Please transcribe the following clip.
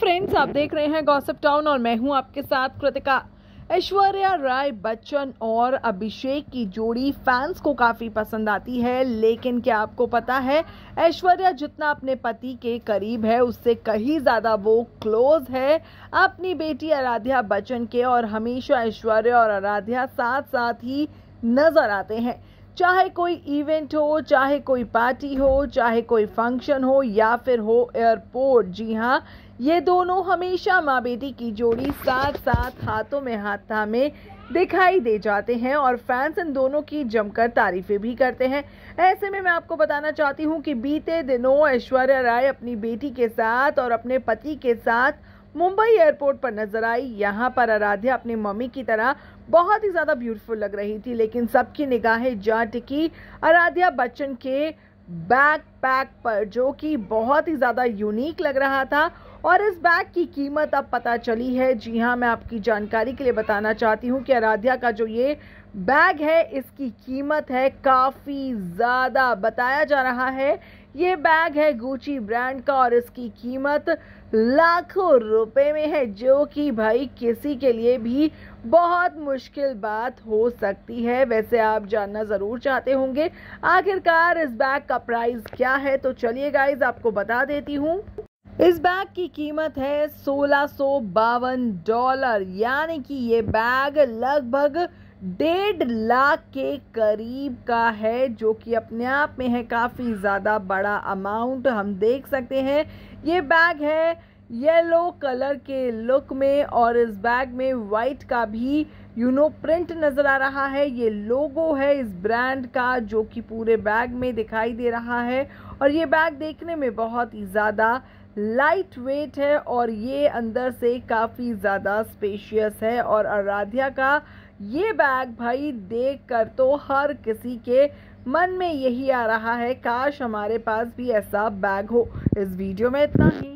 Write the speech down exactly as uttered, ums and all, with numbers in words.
Friends, आप देख रहे हैं गॉसिप टाउन और मैं हूं आपके साथ कृतिका। ऐश्वर्या राय बच्चन और अभिषेक की जोड़ी फैंस को काफी पसंद आती है, लेकिन क्या आपको पता है ऐश्वर्या जितना अपने पति के करीब है उससे कहीं ज्यादा वो क्लोज है अपनी बेटी आराध्या बच्चन के। और हमेशा ऐश्वर्या और आराध्या साथ साथ ही नजर आते हैं, चाहे कोई इवेंट हो, चाहे कोई पार्टी हो, चाहे कोई फंक्शन हो या फिर हो एयरपोर्ट। जी हाँ, ये दोनों हमेशा माँ बेटी की जोड़ी साथ साथ हाथों में हाथ थामे दिखाई दे जाते हैं और फैंस इन दोनों की जमकर तारीफें भी करते हैं। ऐसे में मैं आपको बताना चाहती हूँ कि बीते दिनों ऐश्वर्या राय अपनी बेटी के साथ और अपने पति के साथ मुंबई एयरपोर्ट पर नजर आई। यहाँ पर आराध्या अपनी मम्मी की तरह बहुत ही ज्यादा ब्यूटीफुल लग रही थी, लेकिन सबकी निगाहें जा टिकी आराध्या बच्चन के बैग पैक पर, जो कि बहुत ही ज्यादा यूनिक लग रहा था। और इस बैग की कीमत अब पता चली है। जी हाँ, मैं आपकी जानकारी के लिए बताना चाहती हूँ कि आराध्या का जो ये बैग है इसकी कीमत है काफी ज्यादा। बताया जा रहा है ये बैग है गुची ब्रांड का और इसकी कीमत लाखों रुपए में है, जो कि भाई किसी के लिए भी बहुत मुश्किल बात हो सकती है। वैसे आप जानना जरूर चाहते होंगे आखिरकार इस बैग का प्राइस क्या है, तो चलिए गाइस आपको बता देती हूँ। इस बैग की कीमत है सोलह सौ बावन डॉलर, यानी कि ये बैग लगभग डेढ़ लाख के करीब का है, जो कि अपने आप में है काफ़ी ज़्यादा बड़ा अमाउंट। हम देख सकते हैं ये बैग है येलो कलर के लुक में और इस बैग में वाइट का भी यूनो प्रिंट नज़र आ रहा है। ये लोगो है इस ब्रांड का जो कि पूरे बैग में दिखाई दे रहा है और ये बैग देखने में बहुत ही ज़्यादा लाइट वेट है और ये अंदर से काफ़ी ज़्यादा स्पेशियस है। और आराध्या का ये बैग भाई देख कर तो हर किसी के मन में यही आ रहा है, काश हमारे पास भी ऐसा बैग हो। इस वीडियो में इतना ही।